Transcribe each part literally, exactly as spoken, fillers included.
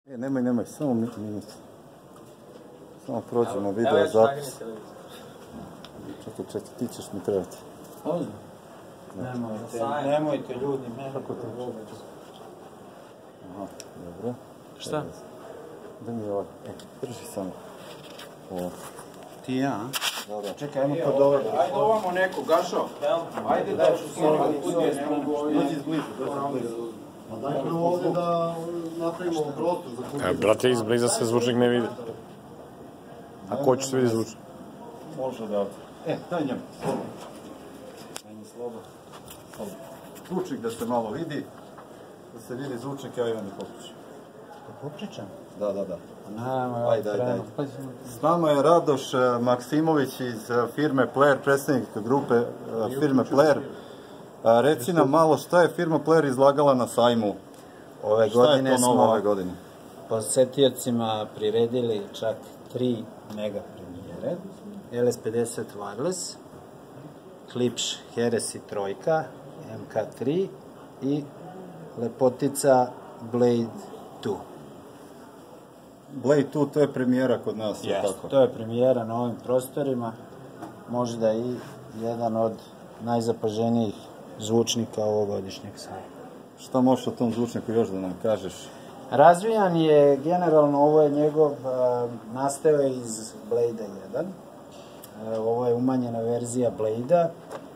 E, nemoj, nemoj, samo minut. Samo prođemo video zapis. Čekaj, čekaj, ti ćeš mi trebati. Ozno? Nemojte, nemojte ljudi, Kako te vodi? Aha, dobro. Šta? Da mi je ovdje, e, drži samo. Ovo. Ti ja, a? Dobro. Čekaj, ajmo kod ovoga. Ajde ovamo neko, Gašo. Ajde da ću s ovog kudje, ne mogu ovdje. Dođi izblizu, dođi izblizu. Ma daj prvo ovdje da napravimo prostor za kudje. E, brate, izbliza se zvučnik ne vidi. A ko će se vidi zvučnik? Može da ovdje. E, daj njemu, slobodno. Daj mi slobodno. Zvučnik da se malo vidi. Da se vidi zvučnik, ja i on je popričam. Popričam? Da, da, da. Najmo, Ajde, ajde, ajde. S nama je Radoš Maksimović iz firme Player, predsjednik grupe firme Player. Reci nam malo šta je firma Player izlagala na sajmu? Ove Šta je godine to novo smo ove godine? posetiocima priredili čak tri mega premijere. L S pedeset Wireless, Klipš Heresy trojka, M K tri i lepotica Blade dva. Blade dva, to je premijera kod nas, je tako? To je premijera na ovim prostorima, možda i jedan od najzapaženijih zvučnika ovogodišnjeg sajma. Šta možeš o tom zvučniku još da nam kažeš? Razvijan je, generalno, ovo je njegov, nastao je iz Blade jedan. Ovo je umanjena verzija Blade-a.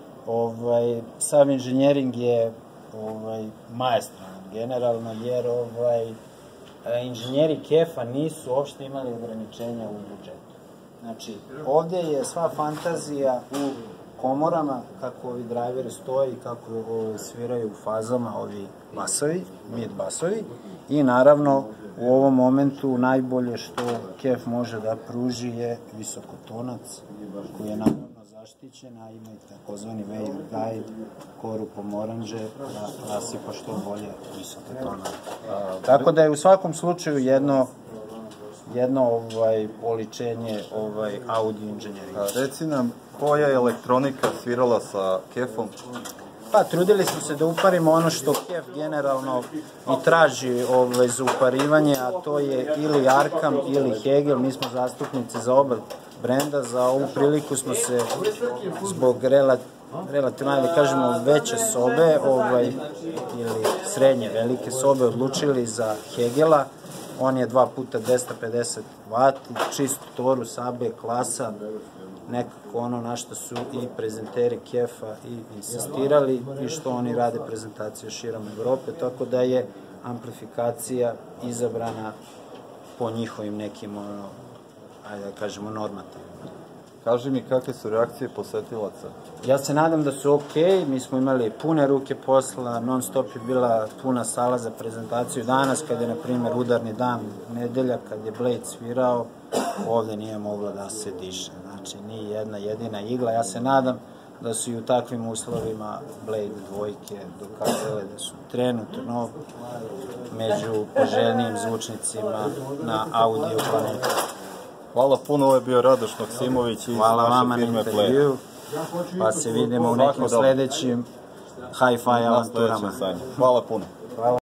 Ovaj, sam inženjering je ovaj, majestralan, generalno, jer ovaj, inženjeri Kefa nisu uopšte imali ograničenja u budžetu. Znači, ovdje je sva fantazija u komorama, kako ovi drajveri stoji, kako ovaj, sviraju u fazama ovi basovi, mid basovi, i naravno u ovom momentu najbolje što Kef može da pruži je visokotonac, koji je naravno zaštićen, a ima i takozvani wave guide, koru pomoranđe, da nasipa što bolje visokotonac. Tako da je u svakom slučaju jedno jedno ovaj, oličenje ovaj, audio inženjeringa. Reci nam, koja je elektronika svirala sa Kefom? Pa, trudili smo se da uparimo ono što Kef generalno i traži ovaj, za uparivanje, a to je ili Arkham ili Hegel. Mi smo zastupnici za oba brenda. Za ovu priliku smo se zbog relativno, da kažemo, veće sobe ovaj, ili srednje velike sobe odlučili za Hegela. On je dva puta dvesta pedeset vati, čistu toru, sabe, klasa, nekako ono na što su i prezenteri Kefa i insistirali i što oni rade prezentacije širom Evrope, tako da je amplifikacija izabrana po njihovim nekim, ono, ajde da kažemo, normativima. Kaži mi kakve su reakcije posetilaca? Ja se nadam da su okej, mi smo imali pune ruke posla, non stop je bila puna sala za prezentaciju. Danas, kad je, na primjer, udarni dan, nedelja, kad je Blade svirao, ovdje nije moglo da se diše. Znači, nije jedna jedina igla. Ja se nadam da su i u takvim uslovima Blade dvojke dokazale da su trenutno među poželjnijim zvučnicima na audio planetu. Hvala puno, ovo je bio Radoš Maksimović iz naše firme Player. Pa se vidimo u nekim sledećim hi-fi avanturama. Hvala puno.